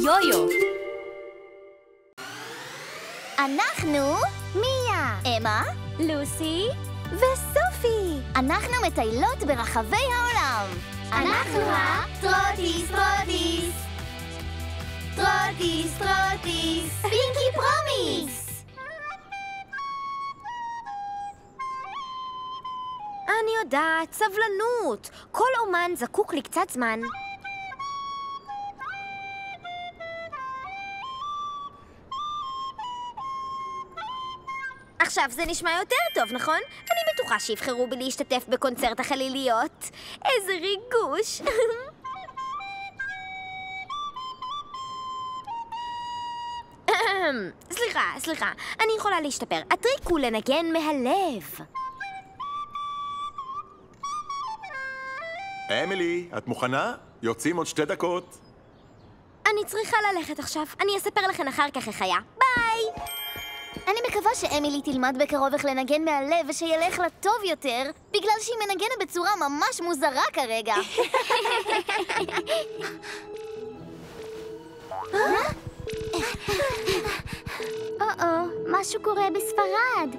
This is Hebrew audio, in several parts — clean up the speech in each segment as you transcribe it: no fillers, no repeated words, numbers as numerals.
יו-יו. אנחנו מיה, אמה, לוסי וסופי. אנחנו מטיילות ברחבי העולם. אנחנו הטרוטיס טרוטיס. טרוטיס טרוטיס. פינקי פרומיס. אני יודעת, סבלנות. כל אומן זקוק לי קצת זמן. עכשיו זה נשמע יותר טוב, נכון? אני בטוחה שיבחרו בי להשתתף בקונצרט החליליות. איזה ריגוש. סליחה, אני יכולה להשתפר. הטריק הוא לנגן מהלב. אמילי, את מוכנה? יוצאים עוד 2 דקות. אני צריכה ללכת עכשיו. אני אספר לכן אחר כך איך היה. ביי! אני מקווה שאמילי תלמד בקרוב איך לנגן מהלב ושילך לה טוב יותר, בגלל שהיא מנגנת בצורה ממש מוזרה כרגע. משהו קורה בספרד.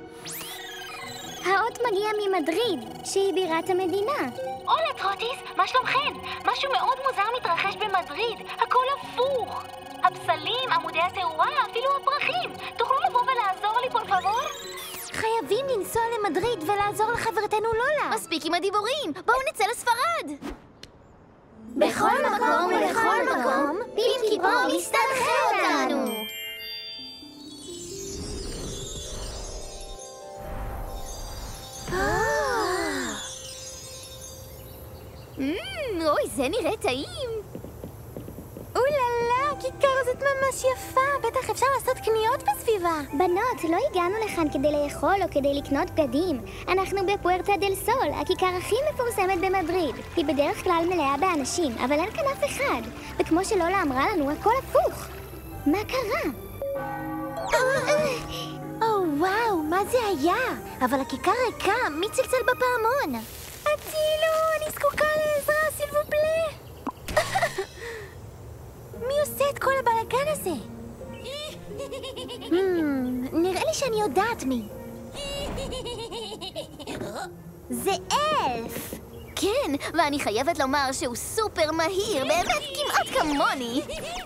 האות מגיע ממדריד, שהיא בירת המדינה. הולה טרוטיס, מה שלומכן? משהו מאוד מוזר מתרחש במדריד. הכל הפוך. הפסלים, עמודי התאורה, אפילו הפרחים. תוכלו לבוא ולעזור לי, פול פאבור? חייבים לנסוע למדריד ולעזור לחברתנו לולה. מספיק עם הדיבורים, בואו נצא לספרד. בכל מקום ולכל מקום, פינקי פרומיס תנחה אותנו. אוי, זה נראה טעים. אוללה, הכיכר הזאת ממש יפה. בטח אפשר לעשות קניות בסביבה. בנות, לא הגענו לכאן כדי לאכול או כדי לקנות בגדים. אנחנו בפוארטה דל סול, הכיכר הכי מפורסמת במדריד. היא בדרך כלל מלאה באנשים, אבל אין כאן אף אחד. וכמו שלולה אמרה לנו, הכל הפוך. מה קרה? וואו, מה זה היה? אבל הכיכר ריקה, מי צלצל בפעמון? הצילו, אני זקוקה לעזרה, סילבופלה. מי עושה את כל הבלגן הזה? נראה לי שאני יודעת מי. זה אלף! כן, ואני חייבת לומר שהוא סופר מהיר, באמת כמעט כמוני.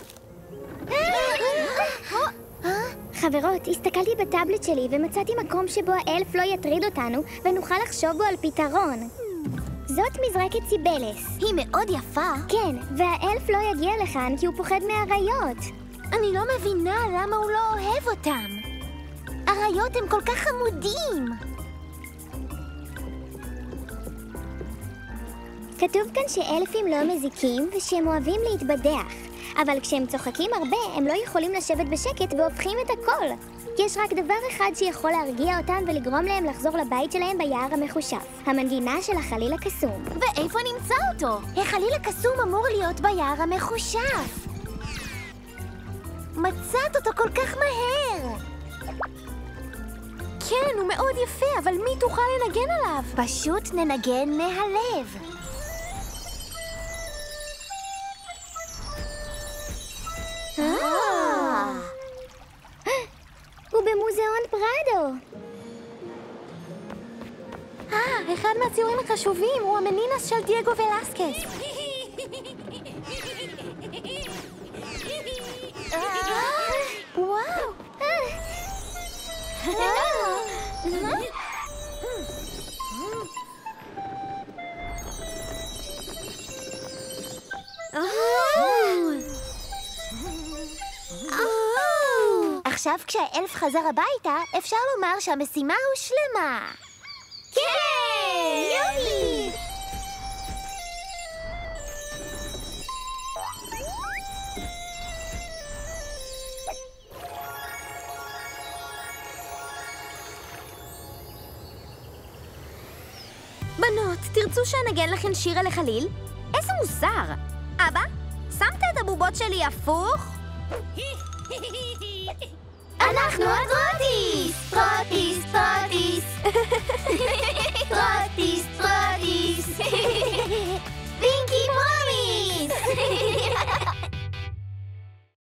חברות, הסתכלתי בטאבלט שלי ומצאתי מקום שבו האלף לא יטריד אותנו ונוכל לחשוב בו על פתרון. זאת מזרקת סיבלס. היא מאוד יפה. כן, והאלף לא יגיע לכאן כי הוא פוחד מאריות. אני לא מבינה למה הוא לא אוהב אותם. אריות הם כל כך חמודים. כתוב כאן שאלפים לא מזיקים ושהם אוהבים להתבדח. אבל כשהם צוחקים הרבה, הם לא יכולים לשבת בשקט והופכים את הכל. יש רק דבר אחד שיכול להרגיע אותם ולגרום להם לחזור לבית שלהם ביער המחושף. המנגינה של החליל הקסום. ואיפה נמצא אותו? החליל הקסום אמור להיות ביער המחושף. מצאת אותו כל כך מהר. כן, הוא מאוד יפה, אבל מי תוכל לנגן עליו? פשוט ננגן מהלב. הוא במוזיאון פרדו. אחד מהציורים החשובים הוא המנינס של דייגו ולסקס. וואו! עכשיו כשהאלף חזר הביתה, אפשר לומר שהמשימה הושלמה. כן! יופי! בנות, תרצו שנגן לכן שיר על החליל? איזה מוזר! אבא, שמת את הבובות שלי הפוך? אנחנו הטרוטיס! טרוטיס, טרוטיס! טרוטיס, טרוטיס! פינקי פרומיס!